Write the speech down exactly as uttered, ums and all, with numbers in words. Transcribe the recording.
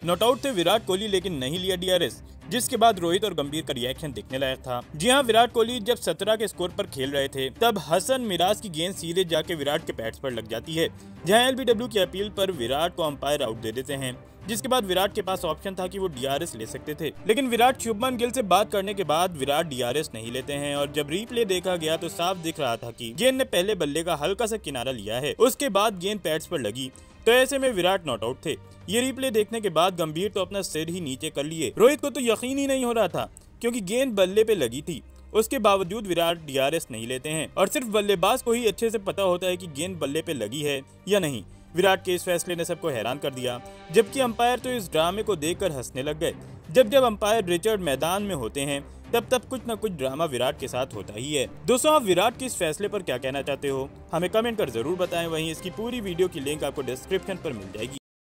Not out थे विराट कोहली, लेकिन नहीं लिया डीआरएस, जिसके बाद रोहित और गंभीर का रिएक्शन देखने लायक था। जी हां, विराट कोहली जब सत्रह के स्कोर पर खेल रहे थे तब हसन मिराज की गेंद सीधे जाके विराट के पैड्स पर लग जाती है, जहां एलबीडब्ल्यू की अपील पर विराट को अंपायर आउट दे देते हैं, जिसके बाद विराट के पास ऑप्शन था कि वो डीआरएस ले सकते थे। लेकिन विराट शुभमन गिल से बात करने के बाद विराट डीआरएस नहीं लेते हैं और जब रीप्ले देखा गया तो साफ दिख रहा था कि गेंद ने पहले बल्ले का हल्का सा किनारा लिया है, उसके बाद गेंद पैड्स पर लगी, तो ऐसे में विराट नॉट आउट थे। ये रिप्ले देखने के बाद गंभीर तो अपना सिर ही नीचे कर लिए। रोहित को तो यकीन ही नहीं हो रहा था क्योंकि गेंद बल्ले पे लगी थी, उसके बावजूद विराट डीआरएस नहीं लेते हैं और सिर्फ बल्लेबाज को ही अच्छे से पता होता है कि गेंद बल्ले पे लगी है या नहीं। विराट के इस फैसले ने सबको हैरान कर दिया, जबकि अंपायर तो इस ड्रामे को देखकर हंसने लग गए। जब जब अंपायर रिचर्ड मैदान में होते हैं तब तब कुछ न कुछ ड्रामा विराट के साथ होता ही है। दोस्तों, आप विराट के इस फैसले पर क्या कहना चाहते हो, हमें कमेंट कर जरूर बताएं। वहीं इसकी पूरी वीडियो की लिंक आपको डिस्क्रिप्शन पर मिल जाएगी।